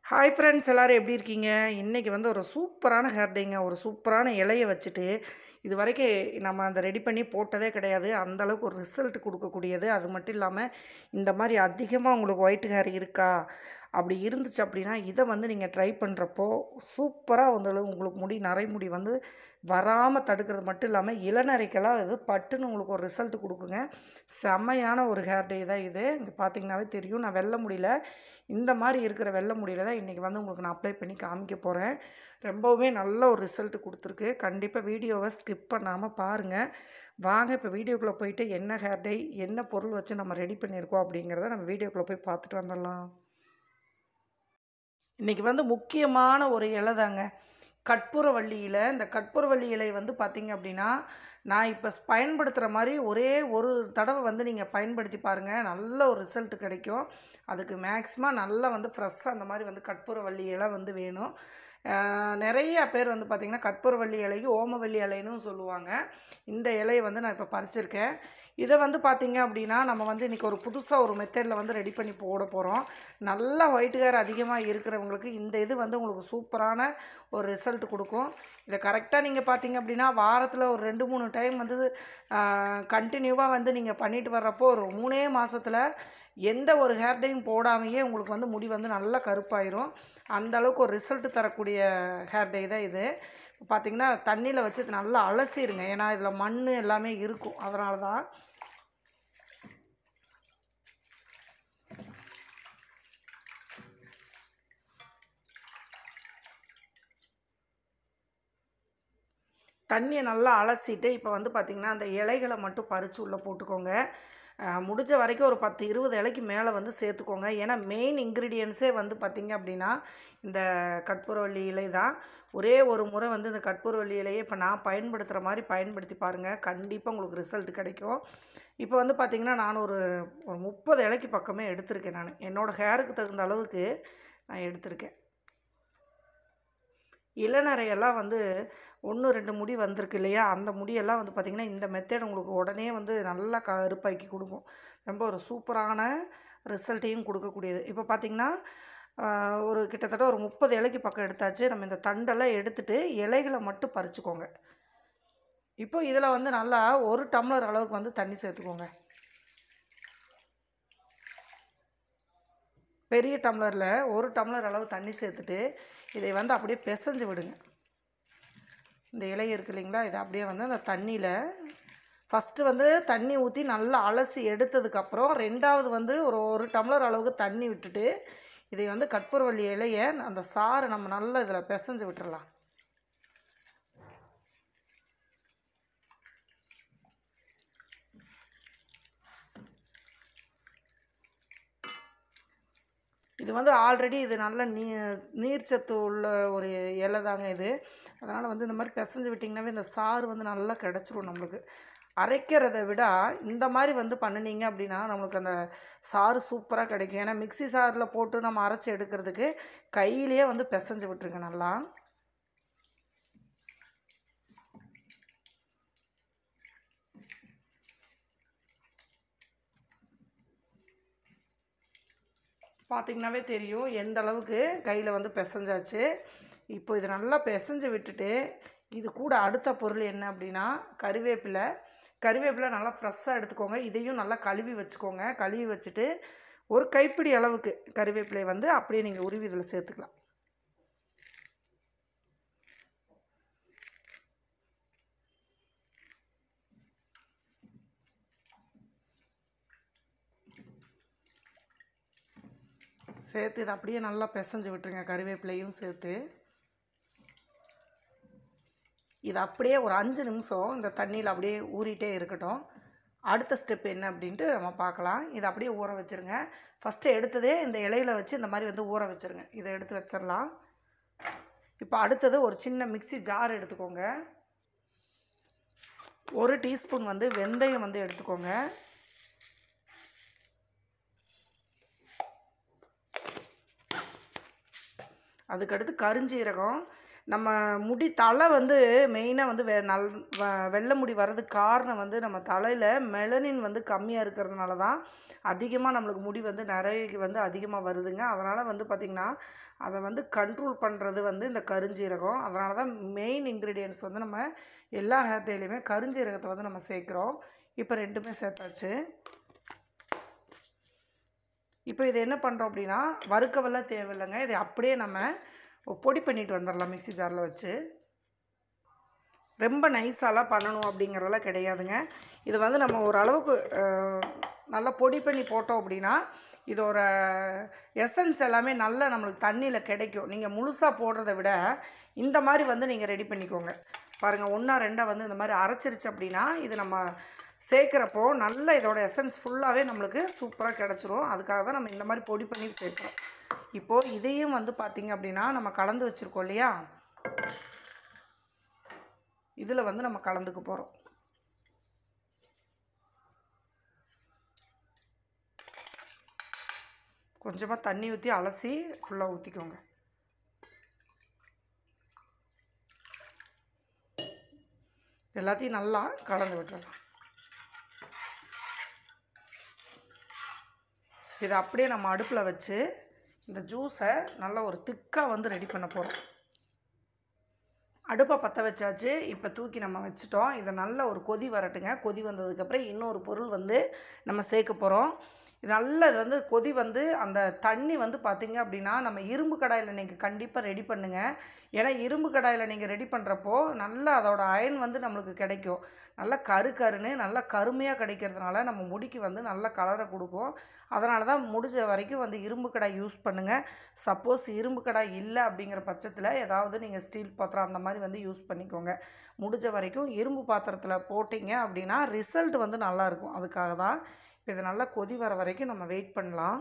Hi friends எல்லாரும் எப்படி இருக்கீங்க? இன்னைக்கு வந்து ஒரு சூப்பரான ஹேர் டேங்க. ஒரு சூப்பரான இலைய வச்சுட்டு, இதுவரைக்கும் நம்ம அந்த ரெடி பண்ணி போட்டதே கிடையாது. அந்த அளவுக்கு ஒரு ரிசல்ட் குடுக்கக்கூடியது. அது மட்டும் இல்லாம, இந்த மாரி அதிகமா உங்களுக்கு ஒயிட் ஹேர் இருக்கா? அப்படி இருந்துச்சு அப்படின்னா, இத வந்து நீங்க ட்ரை பண்றப்போ, சூப்பரா வந்து உங்களுக்கு நரை முடி வந்து வராம தடுக்கிறது மட்டும் இல்லாம, இளநரைக்கெல்லாம் இது பட்டுன்னு உங்களுக்கு ஒரு ரிசல்ட் குடுக்குங்க. செம்மையான ஒரு ஹேர் டே தான் இது. இங்க பார்த்தீங்கன்னாவே தெரியும். நான் வெள்ள முடியில இந்த மாரி இருக்கிற வெள்ள முடியில தான் இன்றைக்கி வந்து உங்களுக்கு நான் அப்ளை பண்ணி காமிக்க போகிறேன். ரொம்பவுமே நல்ல ஒரு ரிசல்ட் குடுத்துருக்கு. கண்டிப்பா வீடியோவ ஸ்கிப் பண்ணாம பாருங்க. வாங்க இப்போ வீடியோக்குள்ள போயிட்டு என்ன ஹேர் டை, என்ன பொருள் வச்சு நம்ம ரெடி பண்ணியிருக்கோம் அப்படிங்கிறத நம்ம வீடியோக்குள்ள போய் பார்த்துட்டு வந்துடலாம். இன்றைக்கி வந்து முக்கியமான ஒரு இலை தாங்க. கற்பூரவள்ளி இலை. இந்த கற்பூரவள்ளி இலை வந்து பார்த்தீங்க அப்படின்னா, நான் இப்போ பயன்படுத்துகிற மாரி ஒரே ஒரு தடவை வந்து நீங்கள் பயன்படுத்தி பாருங்கள். நல்ல ஒரு ரிசல்ட் கிடைக்கும். அதுக்கு மேக்ஸிமம் நல்லா வந்து ஃப்ரெஷ்ஷாக அந்த மாரி வந்து கற்பூரவள்ளி இலை வந்து வேணும். நிறைய பேர் வந்து பார்த்திங்கன்னா, கற்பூரவள்ளி இலைக்கு ஓமவல்லி இலைன்னு சொல்லுவாங்க. இந்த இலையை வந்து நான் இப்போ பறிச்சிருக்கேன். இதை வந்து பார்த்திங்க அப்படின்னா, நம்ம வந்து இன்றைக்கி ஒரு புதுசாக ஒரு மெத்தடில் வந்து ரெடி பண்ணி போட போகிறோம். நல்லா ஒயிட் ஹேர் அதிகமாக இருக்கிறவங்களுக்கு இந்த இது வந்து உங்களுக்கு சூப்பரான ஒரு ரிசல்ட் கொடுக்கும். இதை கரெக்டாக நீங்கள் பார்த்தீங்க அப்படின்னா, வாரத்தில் ஒரு 2, 3 டைம் வந்து கண்டினியூவாக வந்து நீங்கள் பண்ணிட்டு வர்றப்போ ஒரு 3 மாதத்தில் எந்த ஒரு ஹேர் டையும் போடாமையே உங்களுக்கு வந்து முடி வந்து நல்லா கருப்பாயிரும். அந்த அளவுக்கு ஒரு ரிசல்ட் தரக்கூடிய ஹேர் டை தான் இது. பார்த்திங்கன்னா தண்ணியில் வச்சு நல்லா அலசிடுங்க. ஏன்னா இதில் மண் எல்லாமே இருக்கும். அதனால தான் தண்ணியை நல்லா அலசிட்டு இப்போ வந்து பார்த்திங்கன்னா அந்த இலைகளை மட்டும் பறித்து உள்ளே போட்டுக்கோங்க. முடிஞ்ச வரைக்கும் ஒரு 10, 20 இலைக்கு மேலே வந்து சேர்த்துக்கோங்க. ஏன்னா மெயின் இன்க்ரீடியன்ஸே வந்து பார்த்திங்க அப்படின்னா இந்த கற்பூரவள்ளி இலை தான். ஒரே ஒரு முறை வந்து இந்த கற்பூரவள்ளி இலையை இப்போ நான் பயன்படுத்துகிற மாதிரி பயன்படுத்தி பாருங்கள். கண்டிப்பாக உங்களுக்கு ரிசல்ட் கிடைக்கும். இப்போ வந்து பார்த்திங்கன்னா நான் ஒரு 30 இலைக்கு பக்கமே எடுத்திருக்கேன். நான் என்னோடய ஹேருக்கு தகுந்த அளவுக்கு நான் எடுத்திருக்கேன். இளநரையெல்லாம் வந்து 1, 2 முடி வந்திருக்கு இல்லையா? அந்த முடியெல்லாம் வந்து பார்த்திங்கன்னா, இந்த மெத்தட் உங்களுக்கு உடனே வந்து நல்லா கருப்பாக்கி கொடுக்கும். ரொம்ப ஒரு சூப்பரான ரிசல்ட்டையும் கொடுக்கக்கூடியது. இப்போ பார்த்திங்கன்னா, ஒரு கிட்டத்தட்ட ஒரு 30 இலைக்கு பக்கம் எடுத்தாச்சு. நம்ம இந்த தண்டெல்லாம் எடுத்துட்டு இலைகளை மட்டும் பறிச்சுக்கோங்க. இப்போ இதில் வந்து நல்லா 1 டம்ளர் அளவுக்கு வந்து தண்ணி சேர்த்துக்கோங்க. பெரிய டம்ளரில் 1 டம்ளர் அளவு தண்ணி சேர்த்துட்டு இதை வந்து அப்படியே பிசைஞ்சு விடுங்க. இந்த இலை இருக்குது இல்லைங்களா? இதை அப்படியே வந்து அந்த தண்ணியில் ஃபஸ்ட்டு வந்து தண்ணி ஊற்றி நல்லா அலசி எடுத்ததுக்கப்புறம் 2வது வந்து ஒரு டம்ளர் அளவுக்கு தண்ணி விட்டுட்டு இதை வந்து கற்பூரவள்ளி இலையை அந்த சாறை நம்ம நல்லா இதில் பிசைஞ்சு விட்டுறலாம். இது வந்து ஆல்ரெடி இது நல்ல நீர்ச்சத்து உள்ள ஒரு இலை தாங்க இது. அதனால் வந்து இந்த மாதிரி பிசைஞ்சு விட்டிங்கனாவே இந்த சாறு வந்து நல்லா கிடச்சிரும் நம்மளுக்கு. அரைக்கிறத விட இந்த மாதிரி வந்து பண்ணினீங்க அப்படின்னா நம்மளுக்கு அந்த சாறு சூப்பராக கிடைக்கும். ஏன்னா மிக்ஸி சாரில் போட்டு நம்ம அரைச்சி எடுக்கிறதுக்கு கையிலேயே வந்து பிசைஞ்சு விட்டுருங்க நல்லா. பார்த்திங்கனாவே தெரியும் எந்த அளவுக்கு கையில் வந்து பிசைஞ்சாச்சு. இப்போ இது நல்லா பிசைஞ்சு விட்டுட்டு இது கூட அடுத்த பொருள் என்ன அப்படின்னா கறிவேப்பிலை. கறிவேப்பிலை நல்லா ஃப்ரெஷ்ஷாக எடுத்துக்கோங்க. இதையும் நல்லா கழுவி வச்சுக்கோங்க. கழுவி வச்சுட்டு ஒரு கைப்பிடி அளவுக்கு கறிவேப்பிலை வந்து அப்படியே நீங்கள் உருவி இதில் சேர்த்துக்கலாம். சேர்த்து இதை அப்படியே நல்லா பிசைஞ்சு விட்டுருங்க. கறிவேப்பிலையும் சேர்த்து இது அப்படியே ஒரு 5 நிமிஷம் இந்த தண்ணியில் அப்படியே ஊறிட்டே இருக்கட்டும். அடுத்த ஸ்டெப் என்ன அப்படின்ட்டு நம்ம பார்க்கலாம். இதை அப்படியே ஊற வச்சுருங்க. ஃபஸ்ட்டு எடுத்ததே இந்த இலையில் வச்சு இந்த மாதிரி வந்து ஊற வச்சுருங்க. இதை எடுத்து வச்சிடலாம். இப்போ அடுத்தது ஒரு சின்ன மிக்ஸி ஜார் எடுத்துக்கோங்க. 1 டீஸ்பூன் வந்து வெந்தயம் வந்து எடுத்துக்கோங்க. அதுக்கடுத்து கருஞ்சீரகம். நம்ம முடி தலை வந்து மெயினாக வந்து வெள்ளை முடி வர்றதுக்கு காரணம் வந்து நம்ம தலையில் மெலனின் வந்து கம்மியாக இருக்கிறதுனால தான் அதிகமாக நம்மளுக்கு முடி வந்து நிறைய வந்து அதிகமாக வருதுங்க. அதனால் வந்து பார்த்திங்கன்னா அதை வந்து கண்ட்ரோல் பண்ணுறது வந்து இந்த கருஞ்சீரகம். அதனால தான் மெயின் இன்க்ரீடியன்ட்ஸ் வந்து நம்ம எல்லா ஹேர் டேலையுமே கருஞ்சீரகத்தை வந்து நம்ம சேர்க்குறோம். இப்போ ரெண்டுமே சேர்த்தாச்சு. இப்போ இது என்ன பண்ணுறோம் அப்படின்னா வறுக்கவெல்லாம் தேவையில்லைங்க. இதை அப்படியே நம்ம பொடி பண்ணிட்டு வந்துடலாம் மிக்ஸி ஜாரில் வச்சு. ரொம்ப நைஸாலாம் பண்ணணும் அப்படிங்கிறதெல்லாம் கிடையாதுங்க. இது வந்து நம்ம ஓரளவுக்கு நல்லா பொடி பண்ணி போட்டோம் அப்படின்னா இதோட எசன்ஸ் எல்லாமே நல்லா நம்மளுக்கு தண்ணியில் கிடைக்கும். நீங்கள் முழுசாக போடுறத விட இந்த மாதிரி வந்து நீங்கள் ரெடி பண்ணிக்கோங்க. பாருங்கள், 1 2 வந்து இந்த மாதிரி அரைச்சிருச்சு அப்படின்னா இது நம்ம சேர்க்குறப்போ நல்ல இதோட எசன்ஸ் ஃபுல்லாகவே நம்மளுக்கு சூப்பராக கிடச்சிரும். அதுக்காக தான் நம்ம இந்த மாதிரி பொடி பண்ணி சேர்க்குறோம். இப்போது இதையும் வந்து பார்த்திங்க அப்படின்னா நம்ம கலந்து வச்சுருக்கோம் இல்லையா, இதில் வந்து நம்ம கலந்துக்க போகிறோம். கொஞ்சமாக தண்ணி ஊற்றி அலசி ஃபுல்லாக ஊற்றிக்கோங்க. எல்லாத்தையும் நல்லா கலந்து விட்டுறலாம். இதை அப்படியே நம்ம அடுப்பில் வச்சு இந்த ஜூஸை நல்லா ஒரு திக்காக வந்து ரெடி பண்ண போகிறோம். அடுப்பை பற்ற வச்சாச்சு. இப்போ தூக்கி நம்ம வச்சுட்டோம். இதை நல்ல ஒரு கொதி வரட்டுங்க. கொதி வந்ததுக்கப்புறம் இன்னொரு பொருள் வந்து நம்ம சேர்க்க போகிறோம். இது நல்ல இது வந்து கொதி வந்து அந்த தண்ணி வந்து பார்த்திங்க அப்படின்னா நம்ம இரும்பு கடாயில் நீங்கள் கண்டிப்பாக ரெடி பண்ணுங்கள். ஏன்னா இரும்பு கடாயில் நீங்கள் ரெடி பண்ணுறப்போ நல்லா அதோட அயன் வந்து நம்மளுக்கு கிடைக்கும். நல்லா கருன்னு நல்லா கருமையாக கிடைக்கிறதுனால நம்ம முடிக்கு வந்து நல்ல கலரை கொடுக்கும். அதனால தான் முடிஞ்ச வரைக்கும் வந்து இரும்பு கடாய் யூஸ் பண்ணுங்கள். சப்போஸ் இரும்பு கடாய் இல்லை அப்படிங்கிற பட்சத்தில் ஏதாவது நீங்கள் ஸ்டீல் பாத்திரம் அந்த மாதிரி வந்து யூஸ் பண்ணிக்கோங்க. முடிஞ்ச வரைக்கும் இரும்பு பாத்திரத்தில் போட்டிங்க அப்படின்னா ரிசல்ட் வந்து நல்லாயிருக்கும். அதுக்காக தான் இது நல்லா கொதி வர வரைக்கும் நம்ம வெயிட் பண்ணலாம்.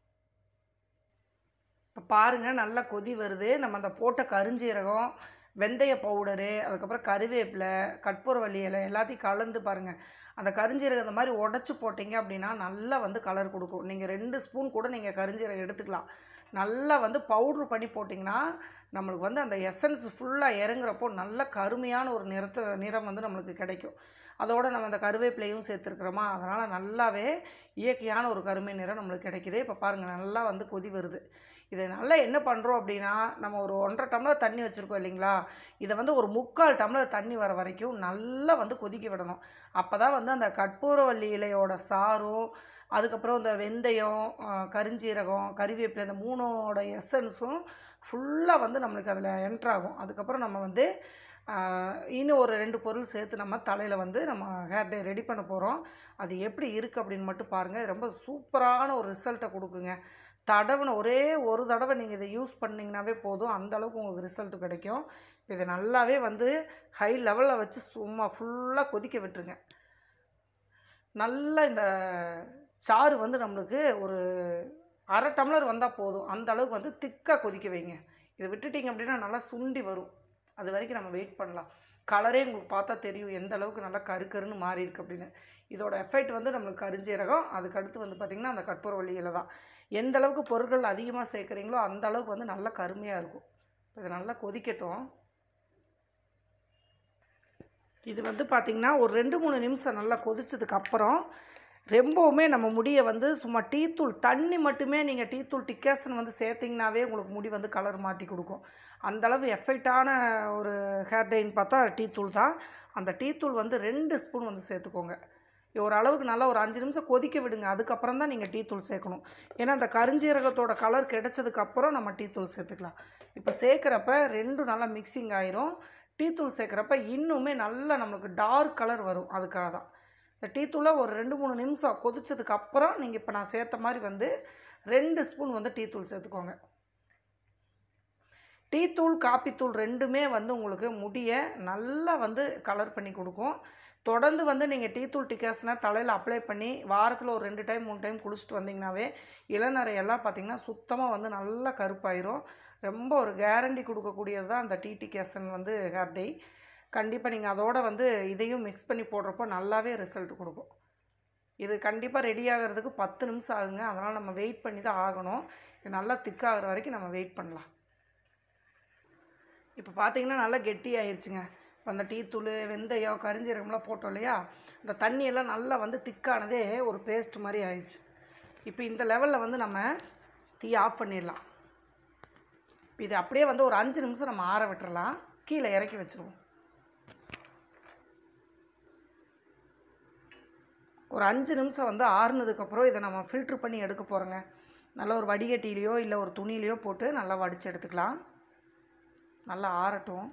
இப்போ பாருங்கள், நல்லா கொதி வருது. நம்ம அந்த போட்ட கருஞ்சீரகம், வெந்தய பவுடரு, அதுக்கப்புறம் கருவேப்பிலை, கற்பூரவள்ளி இலை எல்லாத்தையும் கலந்து பாருங்கள். அந்த கருஞ்சீரகம் இந்த மாதிரி உடச்சி போட்டிங்க அப்படின்னா நல்லா வந்து கலர் கொடுக்கும். நீங்கள் 2 ஸ்பூன் கூட நீங்கள் கருஞ்சீரகம் எடுத்துக்கலாம். நல்லா வந்து பவுட்ரு பண்ணி போட்டிங்கன்னா நம்மளுக்கு வந்து அந்த எசன்ஸ் ஃபுல்லாக இறங்குறப்போ நல்ல கருமையான ஒரு நிறம் வந்து நம்மளுக்கு கிடைக்கும். அதோடு நம்ம அந்த கருவேப்பிலையும் சேர்த்துருக்குறோமா, அதனால் நல்லாவே இயற்கையான ஒரு கருமை நிறம் நம்மளுக்கு கிடைக்கிது. இப்போ பாருங்கள், நல்லா வந்து கொதி வருது. இதை நல்லா என்ன பண்ணுறோம் அப்படின்னா நம்ம ஒரு 1.5 டம்ளர் தண்ணி வச்சுருக்கோம் இல்லைங்களா, இதை வந்து ஒரு 3/4 டம்ளர் தண்ணி வர வரைக்கும் நல்லா வந்து கொதிக்க விடணும். அப்போ தான் வந்து அந்த கற்பூரவள்ளி இலையோட சாரும், அதுக்கப்புறம் இந்த வெந்தயம், கருஞ்சீரகம், கறிவேப்பிலை இந்த 3ஓட எசன்ஸும் ஃபுல்லாக வந்து நம்மளுக்கு அதில் என்ட்ராகும். அதுக்கப்புறம் நம்ம வந்து இன்னும் ஒரு 2 பொருள் சேர்த்து நம்ம தலையில் வந்து நம்ம ஹேர் டே ரெடி பண்ண போகிறோம். அது எப்படி இருக்குது அப்படின்னு மட்டும் பாருங்கள். ரொம்ப சூப்பரான ஒரு ரிசல்ட்டை கொடுக்குங்க. தடவின ஒரே ஒரு தடவை நீங்கள் இதை யூஸ் பண்ணிங்கனாவே போதும், அந்தளவுக்கு உங்களுக்கு ரிசல்ட் கிடைக்கும். இதை நல்லாவே வந்து ஹை லெவலில் வச்சு சும்மா ஃபுல்லாக கொதிக்க விட்டுருங்க. நல்லா இந்த சாறு வந்து நம்மளுக்கு ஒரு 1/2 டம்ளர் வந்தால் போதும். அந்த அளவுக்கு வந்து திக்காக கொதிக்க வைங்க. இதை விட்டுட்டிங்க அப்படின்னா நல்லா சுண்டி வரும். அது வரைக்கும் நம்ம வெயிட் பண்ணலாம். கலரே உங்களுக்கு பார்த்தா தெரியும் எந்த அளவுக்கு நல்லா கருன்னு மாறி இருக்குது அப்படின்னு. இதோட எஃபெக்ட் வந்து நம்மளுக்கு கருஞ்சீரகம், அதுக்கடுத்து வந்து பார்த்திங்கன்னா அந்த கற்பூரவள்ளி இலை தான். எந்த அளவுக்கு பொருட்கள் அதிகமாக சேர்க்குறீங்களோ அந்த அளவுக்கு வந்து நல்லா கருமையாக இருக்கும். இது நல்லா கொதிக்கட்டும். இது வந்து பார்த்திங்கன்னா ஒரு 2-3 நிமிஷம் நல்லா கொதிச்சதுக்கப்புறம் ரொம்பவுமே நம்ம முடியை வந்து சும்மா டீத்தூள் தண்ணி மட்டுமே நீங்கள் டீத்தூள் டிக்காசன் வந்து சேர்த்திங்கனாவே உங்களுக்கு முடி வந்து கலர் மாற்றி கொடுக்கும். அந்தளவு எஃபெக்டான ஒரு ஹேர் டைன்னு பார்த்தா டீத்தூள் தான். அந்த டீத்தூள் வந்து 2 ஸ்பூன் வந்து சேர்த்துக்கோங்க. ஓரளவுக்கு நல்லா ஒரு 5 நிமிஷம் கொதிக்க விடுங்க. அதுக்கப்புறம் தான் நீங்கள் டீத்தூள் சேர்க்கணும். ஏன்னா அந்த கருஞ்சீரகத்தோட கலர் கிடைச்சதுக்கப்புறம் நம்ம டீத்தூள் சேர்த்துக்கலாம். இப்போ சேர்க்குறப்ப 2 நல்லா மிக்சிங் ஆயிரும். டீத்தூள் சேர்க்குறப்ப இன்னுமே நல்லா நம்மளுக்கு டார்க் கலர் வரும். அதுக்காக தான் இந்த டீத்தூளை ஒரு 2-3 நிமிஷம் கொதிச்சதுக்கப்புறம் நீங்கள் இப்போ நான் சேர்த்த மாதிரி வந்து 2 ஸ்பூன் வந்து டீத்தூள் சேர்த்துக்கோங்க. டீத்தூள், காப்பித்தூள் 2மே வந்து உங்களுக்கு முடியை நல்லா வந்து கலர் பண்ணி கொடுக்கும். தொடர்ந்து வந்து நீங்கள் டீத்தூள் டிக்காசனை தலையில் அப்ளை பண்ணி வாரத்தில் ஒரு 2 டைம் 3 டைம் குளிச்சுட்டு வந்தீங்கன்னாவே இளநரையெல்லாம் பார்த்திங்கன்னா சுத்தமாக வந்து நல்லா கருப்பாயிரும். ரொம்ப ஒரு கேரண்டி கொடுக்கக்கூடியது தான் அந்த டிகாசன் வந்து ஹேர் டை. கண்டிப்பாக நீங்கள் அதோட வந்து இதையும் மிக்ஸ் பண்ணி போடுறப்போ நல்லாவே ரிசல்ட் கொடுக்கும். இது கண்டிப்பாக ரெடி ஆகிறதுக்கு 10 நிமிஷம் ஆகுங்க. அதனால் நம்ம வெயிட் பண்ணி தான் ஆகணும். இது நல்லா திக்காகிற வரைக்கும் நம்ம வெயிட் பண்ணலாம். இப்போ பார்த்தீங்கன்னா நல்லா கெட்டி ஆயிடுச்சுங்க. இப்போ அந்த டீ தூள், வெந்தயம், கரிஞ்சீரகம்லாம் போட்டோம் இல்லையா, அந்த தண்ணியெல்லாம் நல்லா வந்து திக்கானதே ஒரு பேஸ்ட் மாதிரி ஆயிடுச்சு. இப்போ இந்த லெவலில் வந்து நம்ம டீ ஆஃப் பண்ணிடலாம். இப்போ இது அப்படியே வந்து ஒரு 5 நிமிஷம் நம்ம ஆற விட்டுறலாம். கீழே இறக்கி வச்சுருவோம். ஒரு 5 நிமிஷம் வந்து ஆறுனதுக்கப்புறம் இதை நம்ம ஃபில்ட்ரு பண்ணி எடுக்க போகிறோங்க. நல்லா ஒரு வடிகட்டிலையோ இல்லை ஒரு துணியிலையோ போட்டு நல்லா வடித்து எடுத்துக்கலாம். நல்லா ஆறட்டும்.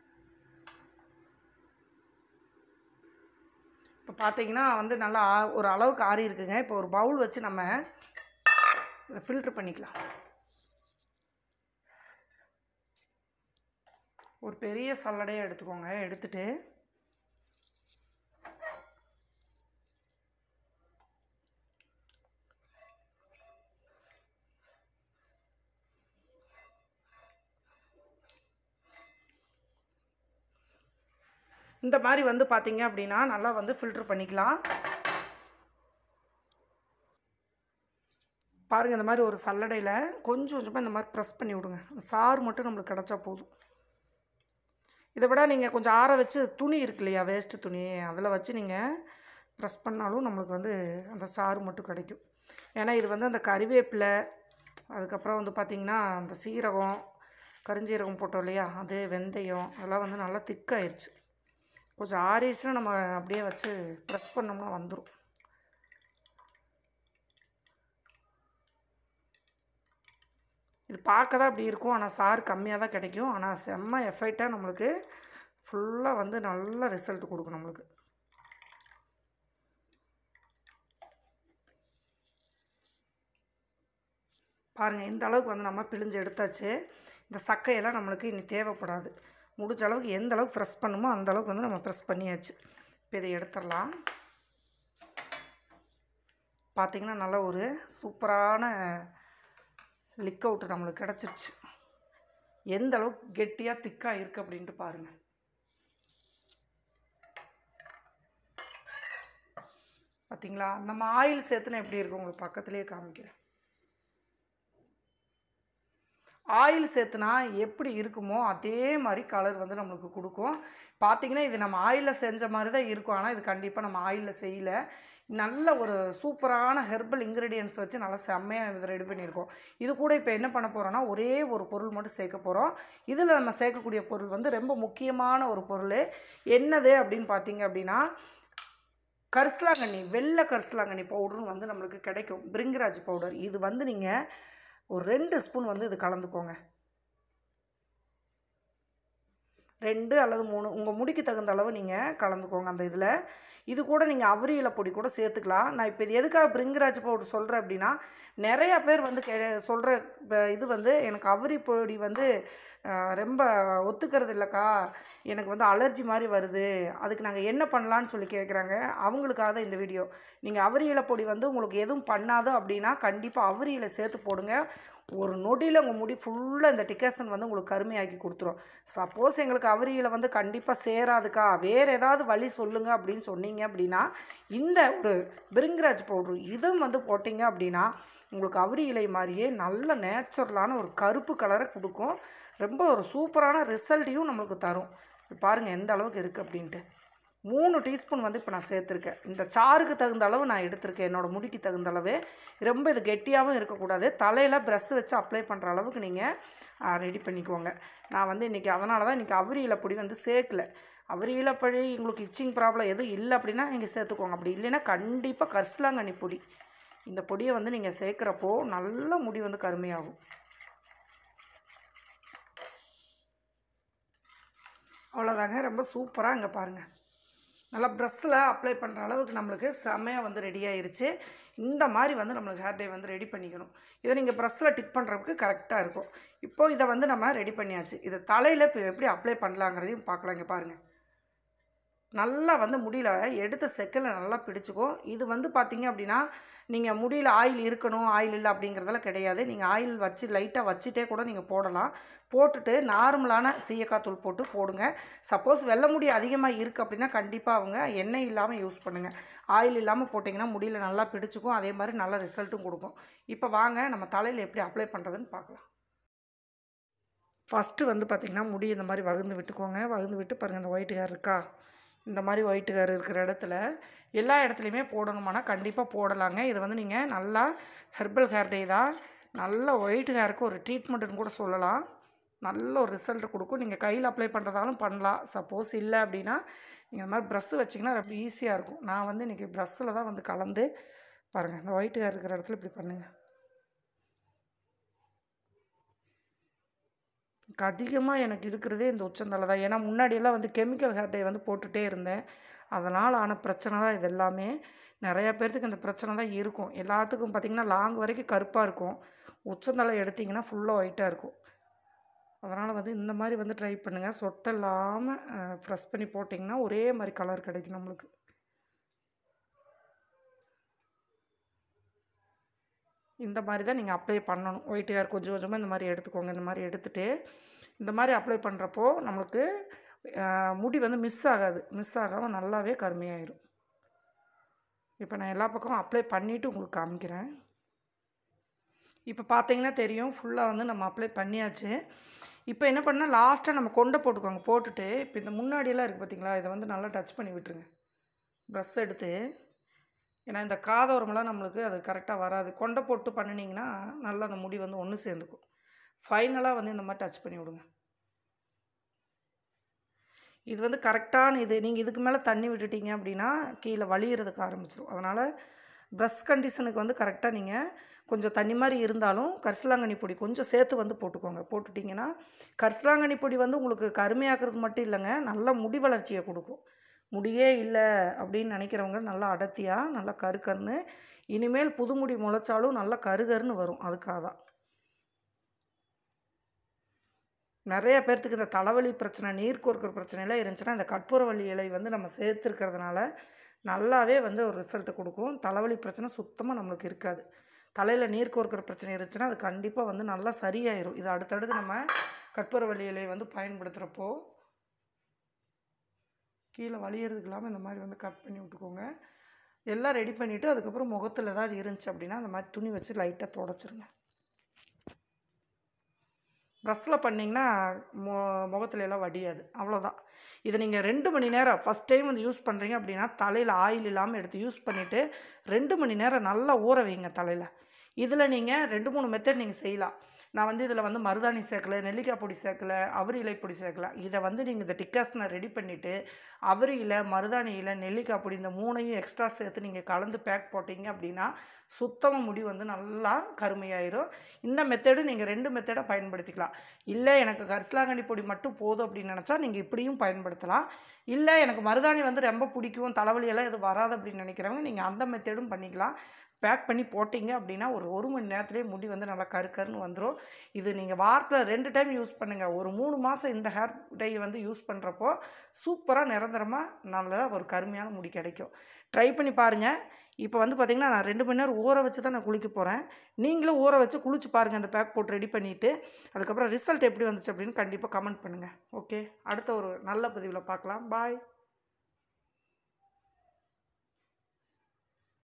இப்போ பார்த்தீங்கன்னா வந்து நல்லா ஒரு அளவுக்கு ஆறி இருக்குங்க. இப்போ ஒரு பவுல் வச்சு நம்ம இதை ஃபில்ட்ரு பண்ணிக்கலாம். ஒரு பெரிய சல்லடையை எடுத்துக்கோங்க. எடுத்துட்டு இந்த மாதிரி வந்து பார்த்தீங்க அப்படின்னா நல்லா வந்து ஃபில்ட்ரு பண்ணிக்கலாம். பாருங்கள், இந்த மாதிரி ஒரு சல்லடையில் கொஞ்சம் கொஞ்சமாக இந்த மாதிரி ப்ரெஸ் பண்ணி விடுங்க. சாறு மட்டும் நம்மளுக்கு கிடச்சா போதும். இதை விட நீங்கள் கொஞ்சம் ஆற வச்சு துணி இருக்கு இல்லையா, வேஸ்ட்டு துணி, அதில் வச்சு நீங்கள் ப்ரெஸ் பண்ணாலும் நம்மளுக்கு வந்து அந்த சாறு மட்டும் கிடைக்கும். ஏன்னா இது வந்து அந்த கறிவேப்பிலை, அதுக்கப்புறம் வந்து பார்த்திங்கன்னா அந்த சீரகம், கரிஞ்சீரகம் போட்டோம் இல்லையா, அது வெந்தயம், அதெல்லாம் வந்து நல்லா திக்காயிருச்சு. கொஞ்சம் ஆறிடுச்சுன்னா நம்ம அப்படியே வச்சு ப்ரெஸ் பண்ணோம்னா வந்துடும். இது பார்க்க தான் அப்படி இருக்கும், ஆனால் சாறு கம்மியாக தான் கிடைக்கும். ஆனால் செம்ம எஃபெக்டாக நம்மளுக்கு ஃபுல்லாக வந்து நல்ல ரிசல்ட் கொடுக்கும் நம்மளுக்கு. பாருங்கள், இந்த அளவுக்கு வந்து நம்ம பிழிஞ்சு எடுத்தாச்சு. இந்த சக்கையெல்லாம் நம்மளுக்கு இனி தேவைப்படாது. முடிஞ்ச அளவுக்கு எந்த அளவுக்கு ப்ரெஸ் பண்ணுமோ அந்த அளவுக்கு வந்து நம்ம ப்ரெஸ் பண்ணியாச்சு. இப்போ இதை எடுத்துடலாம். பார்த்திங்கன்னா நல்லா ஒரு சூப்பரான லிக் அவுட்டு நம்மளுக்கு கிடச்சிருச்சு. எந்த அளவுக்கு கெட்டியாக திக்காக இருக்குது அப்படின்ட்டு பாருங்கள். பார்த்திங்களா, நம்ம ஆயில் சேர்த்துனா எப்படி இருக்கும் உங்களுக்கு பக்கத்துலேயே காமிக்கிறேன். ஆயில் சேர்த்துனா எப்படி இருக்குமோ அதே மாதிரி கலர் வந்து நம்மளுக்கு கொடுக்கும். பார்த்திங்கன்னா இது நம்ம ஆயிலில் செஞ்ச மாதிரி தான் இருக்கும். ஆனால் இது கண்டிப்பாக நம்ம ஆயிலில் செய்யலை. நல்ல ஒரு சூப்பரான ஹெர்பல் இன்க்ரீடியன்ஸ் வச்சு நல்லா செம்மையாக இதை ரெடி பண்ணியிருக்கோம். இது கூட இப்போ என்ன பண்ண போகிறோன்னா, ஒரே ஒரு பொருள் மட்டும் சேர்க்க போகிறோம். இதில் நம்ம சேர்க்கக்கூடிய பொருள் வந்து ரொம்ப முக்கியமான ஒரு பொருள். என்னது அப்படின்னு பார்த்தீங்க அப்படின்னா, கரிசலாங்கண்ணி, வெள்ளை கரிசலாங்கண்ணி பவுடரும் வந்து நம்மளுக்கு கிடைக்கும். பிரிங்கராஜ் பவுடர். இது வந்து நீங்கள் ஒரு 2 ஸ்பூன் வந்து இது கலந்துக்கோங்க. 2 அல்லது 3 உங்கள் முடிக்கு தகுந்த அளவு நீங்கள் கலந்துக்கோங்க அந்த இதில். இது கூட நீங்கள் அவுரி இலை பொடி கூட சேர்த்துக்கலாம். நான் இப்போ இது எதுக்காக பிரிங்கராஜ் பவுடர் சொல்கிறேன் அப்படின்னா, நிறையா பேர் வந்து சொல்கிற இது வந்து எனக்கு அவுரி பொடி வந்து ரொம்ப ஒத்துக்கிறது இல்லைக்கா, எனக்கு வந்து அலர்ஜி மாதிரி வருது, அதுக்கு நாங்கள் என்ன பண்ணலான்னு சொல்லி கேட்குறாங்க. அவங்களுக்காக தான் இந்த வீடியோ. நீங்கள் அவுரி இலை பொடி வந்து உங்களுக்கு எதுவும் பண்ணாதோ அப்படின்னா கண்டிப்பாக அவுரி இலை சேர்த்து போடுங்க. ஒரு நொடியில் உங்கள் முடி ஃபுல்லாக இந்த டிகேஷன் வந்து உங்களுக்கு கருமையாக்கி கொடுத்துரும். சப்போஸ் எங்களுக்கு அவுரி இலை வந்து கண்டிப்பாக சேராதுக்கா, வேறு ஏதாவது வழி சொல்லுங்கள் அப்படின்னு சொன்னீங்க அப்படின்னா, இந்த ஒரு பிரிங்கராஜ் பவுட்ரு இதுவும் வந்து போட்டிங்க அப்படின்னா உங்களுக்கு அவுரி இலை மாதிரியே நல்ல நேச்சுரலான ஒரு கருப்பு கலரை கொடுக்கும். ரொம்ப ஒரு சூப்பரான ரிசல்ட்டையும் நம்மளுக்கு தரும். பாருங்கள் எந்த அளவுக்கு இருக்குது அப்படின்ட்டு. 3 டீஸ்பூன் வந்து இப்போ நான் சேர்த்துருக்கேன். இந்த சாருக்கு தகுந்த அளவு நான் எடுத்திருக்கேன், என்னோடய முடிக்கு தகுந்த அளவு. ரொம்ப இது கெட்டியாகவும் இருக்கக்கூடாது. தலையில் ப்ரெஷ் வச்சு அப்ளை பண்ணுற அளவுக்கு நீங்கள் ரெடி பண்ணிக்கோங்க. நான் வந்து இன்றைக்கி அதனால தான் இன்றைக்கி அவுரி இலை பொடி வந்து சேர்க்கல. அவுரி இலை பொடி உங்களுக்கு இச்சிங் ப்ராப்ளம் எதுவும் இல்லை அப்படின்னா நீங்கள் சேர்த்துக்கோங்க. அப்படி இல்லைன்னா கண்டிப்பாக கரிசலாங்கண்ணி பொடி, இந்த பொடியை வந்து நீங்கள் சேர்க்குறப்போ நல்ல முடி வந்து கருமையாகும். அவ்வளோதாங்க, ரொம்ப சூப்பராக இங்கே பாருங்கள் நல்லா ப்ரெஷ்ஷில் அப்ளை பண்ணுற அளவுக்கு நம்மளுக்கு செம்மையாக வந்து ரெடி ஆயிருச்சு. இந்த மாதிரி வந்து நம்மளுக்கு ஹேர் டை வந்து ரெடி பண்ணிக்கணும். இதை நீங்கள் ப்ரெஷ்ஷில் டிப் பண்ணுறதுக்கு கரெக்டாக இருக்கும். இப்போது இதை வந்து நம்ம ரெடி பண்ணியாச்சு. இதை தலையில் இப்போ எப்படி அப்ளை பண்ணலாங்கிறதையும் பார்க்கலாம். இங்கே பாருங்கள், நல்லா வந்து முடியல எடுத்த செகண்டில் நல்லா பிடிச்சிக்கும். இது வந்து பார்த்திங்க அப்படின்னா நீங்கள் முடியில் ஆயில் இருக்கணும், ஆயில் இல்லை அப்படிங்கிறதெல்லாம் கிடையாது. நீங்கள் ஆயில் வச்சு லைட்டாக வச்சுட்டே கூட நீங்கள் போடலாம். போட்டுட்டு நார்மலான சீயக்காய் தூள் போட்டு போடுங்க. சப்போஸ் வெள்ளை முடி அதிகமாக இருக்குது அப்படின்னா கண்டிப்பாக அவங்க எண்ணெய் இல்லாமல் யூஸ் பண்ணுங்கள். ஆயில் இல்லாமல் போட்டிங்கன்னா முடியில் நல்லா பிடிச்சிக்கும். அதே மாதிரி நல்ல ரிசல்ட்டும் கொடுக்கும். இப்போ வாங்க நம்ம தலையில் எப்படி அப்ளை பண்ணுறதுன்னு பார்க்கலாம். ஃபஸ்ட்டு வந்து பார்த்திங்கன்னா முடி இந்த மாதிரி வகுந்து விட்டுக்கோங்க. வகுந்து விட்டு பாருங்கள், இந்த ஒயிட் ஹேர் இருக்கா, இந்த மாதிரி ஒயிட் ஹேர் இருக்கிற இடத்துல எல்லா இடத்துலையுமே போடணுமானா கண்டிப்பாக போடலாங்க. இதை வந்து நீங்கள் நல்லா ஹெர்பல் ஹேர் டே தான், நல்ல ஒயிட் ஹேருக்கு ஒரு ட்ரீட்மெண்ட்டுன்னு கூட சொல்லலாம். நல்ல ஒரு ரிசல்ட் கொடுக்கும். நீங்கள் கையில் அப்ளை பண்ணுறதாலும் பண்ணலாம். சப்போஸ் இல்லை அப்படின்னா நீங்கள் இந்த மாதிரி ப்ரஷ்ஷு வச்சிங்கன்னா ரொம்ப ஈஸியாக இருக்கும். நான் வந்து இன்றைக்கி ப்ரஷ்ஷில் தான் வந்து கலந்து பாருங்கள், இந்த ஒயிட் ஹேர் இருக்கிற இடத்துல இப்படி பண்ணுங்கள். அதிகமாக எனக்கு இருக்கிறதே இந்த உச்சந்தலை தான். ஏன்னா முன்னாடியெல்லாம் வந்து கெமிக்கல் ஹேர் டை வந்து போட்டுகிட்டே இருந்தேன். அதனால் ஆன பிரச்சனை தான் இது எல்லாமே. நிறையா பேர்த்துக்கு இந்த பிரச்சனை தான் இருக்கும். எல்லாத்துக்கும் பார்த்திங்கன்னா லாங் வரைக்கும் கருப்பாக இருக்கும். உச்சந்தலை எடுத்திங்கன்னா ஃபுல்லாக ஒயிட்டாக இருக்கும். அதனால் வந்து இந்த மாதிரி வந்து ட்ரை பண்ணுங்கள். சொட்டை இல்லாமல் ப்ரெஸ் பண்ணி போட்டிங்கன்னா ஒரே மாதிரி கலர் கிடைக்கும் நம்மளுக்கு. இந்த மாதிரி தான் நீங்கள் அப்ளை பண்ணணும். ஒயிட் ஹேர் கொஞ்சம் கொஞ்சமாக இந்த மாதிரி எடுத்துக்கோங்க. இந்த மாதிரி எடுத்துகிட்டு இந்த மாதிரி அப்ளை பண்ணுறப்போ நம்மளுக்கு முடி வந்து மிஸ் ஆகாது. மிஸ் ஆகாமல் நல்லாவே கருமையாயிடும். இப்போ நான் எல்லா பக்கமும் அப்ளை பண்ணிவிட்டு உங்களுக்கு காமிக்கிறேன். இப்போ பார்த்தீங்கன்னா தெரியும், ஃபுல்லாக வந்து நம்ம அப்ளை பண்ணியாச்சு. இப்போ என்ன பண்ணால் லாஸ்ட்டாக நம்ம கொண்டை போட்டுக்கோங்க. போட்டுட்டு இப்போ இந்த முன்னாடியெல்லாம் இருக்குது பார்த்தீங்களா, இதை வந்து நல்லா டச் பண்ணி விட்டுருங்க ப்ரஷ் எடுத்து. ஏன்னா இந்த காதோரமெல்லாம் நம்மளுக்கு அது கரெக்டாக வராது. கொண்டை போட்டு பண்ணினீங்கன்னா நல்லா அந்த முடி வந்து ஒன்று சேர்ந்துக்கும். ஃபைனலாக வந்து இந்த மாதிரி டச் பண்ணி விடுங்க. இது வந்து கரெக்டான இது. நீங்கள் இதுக்கு மேலே தண்ணி விட்டுட்டீங்க அப்படின்னா கீழே வலிகிறதுக்கு ஆரம்பிச்சிடும். அதனால் ப்ரஷ் கண்டிஷனுக்கு வந்து கரெக்டாக நீங்கள் கொஞ்சம் தண்ணி மாதிரி இருந்தாலும் கரிசலாங்கண்ணி பொடி கொஞ்சம் சேர்த்து வந்து போட்டுக்கோங்க. போட்டுட்டிங்கன்னா கரிசலாங்கண்ணி பொடி வந்து உங்களுக்கு கருமையாக்குறது மட்டும் இல்லைங்க, நல்ல முடி வளர்ச்சியை கொடுக்கும். முடியே இல்லை அப்படின்னு நினைக்கிறவங்க நல்லா அடர்த்தியாக நல்லா கருன்னு, இனிமேல் புது முடி முளைச்சாலும் நல்லா கருன்னு வரும். அதுக்காக தான். நிறைய பேர்த்துக்கு இந்த தலைவலி பிரச்சனை, நீர் கோர்க்கிற பிரச்சனைலாம் இருந்துச்சுன்னா இந்த கற்பூரவள்ளி இலை வந்து நம்ம சேர்த்துருக்கிறதுனால நல்லாவே வந்து ஒரு ரிசல்ட் கொடுக்கும். தலைவலி பிரச்சனை சுத்தமாக நம்மளுக்கு இருக்காது. தலையில் நீர் கோர்க்கிற பிரச்சனை இருந்துச்சுன்னா அது கண்டிப்பாக வந்து நல்லா சரியாயிடும். இது அடுத்தடுத்து நம்ம கற்பூரவள்ளி இலை வந்து பயன்படுத்துகிறப்போ கீழே வலியறதுக்கு இல்லாமல் இந்த மாதிரி வந்து கட் பண்ணி விட்டுக்கோங்க. எல்லாம் ரெடி பண்ணிவிட்டு அதுக்கப்புறம் முகத்தில் ஏதாவது இருந்துச்சு அப்படின்னா அந்த மாதிரி துணி வச்சு லைட்டாக துடைச்சிருங்க. ப்ரஷ்ஷில் பண்ணிங்கன்னா முகத்துல எல்லாம் வடியாது. அவ்வளோதான். இதை நீங்கள் 2 மணி நேரம் ஃபஸ்ட் டைம் வந்து யூஸ் பண்ணுறீங்க அப்படின்னா தலையில் ஆயில் இல்லாமல் எடுத்து யூஸ் பண்ணிவிட்டு 2 மணி நேரம் நல்லா ஊற வைங்க தலையில். இதில் நீங்கள் 2, 3 மெத்தட் நீங்கள் செய்யலாம். நான் வந்து இதில் வந்து மருதாணி சேர்க்கலை, நெல்லிக்காய் பொடி சேர்க்கலை, அவரி இலை பொடி சேர்க்கலை. இதை வந்து நீங்கள் இந்த டிக்காஷனை ரெடி பண்ணிவிட்டு அவரி இலை, மருதாணி இலை, நெல்லிக்காய் பொடி இந்த 3ஐயும் எக்ஸ்ட்ரா சேர்த்து நீங்கள் கலந்து பேக் போட்டிங்க அப்படின்னா சுத்தமாக முடி வந்து நல்லா கருமையாயிரும். இந்த மெத்தடு நீங்கள் 2 மெத்தடை பயன்படுத்திக்கலாம். இல்லை எனக்கு கரிசலாங்கண்ணி பொடி மட்டும் போதும் அப்படின்னு நினச்சா நீங்கள் இப்படியும் பயன்படுத்தலாம். இல்லை எனக்கு மருதாணி வந்து ரொம்ப பிடிக்கும், தலைவலியெல்லாம் எதுவும் வராது அப்படின்னு நினைக்கிறவங்க நீங்கள் அந்த மெத்தடும் பண்ணிக்கலாம். பேக் பண்ணி போட்டிங்க அப்படின்னா ஒரு மணி நேரத்துலேயே முடி வந்து நல்லா கருன்னு வந்துடும். இது நீங்கள் வாரத்தில் 2 டைம் யூஸ் பண்ணுங்கள். ஒரு 3 மாதம் இந்த ஹேர் டை வந்து யூஸ் பண்ணுறப்போ சூப்பராக நிரந்தரமாக நல்ல ஒரு கருமையான முடி கிடைக்கும். ட்ரை பண்ணி பாருங்கள். இப்போ வந்து பார்த்திங்கன்னா நான் 2 மணி நேரம் ஊற வச்சு தான் நான் குளிக்க போகிறேன். நீங்களும் ஊற வச்சு குளிச்சு பாருங்கள். அந்த பேக் போட்டு ரெடி பண்ணிவிட்டு அதுக்கப்புறம் ரிசல்ட் எப்படி வந்துச்சு அப்படின்னு கண்டிப்பாக கமெண்ட் பண்ணுங்கள். ஓகே, அடுத்த ஒரு நல்ல பதிவில் பார்க்கலாம். பாய்.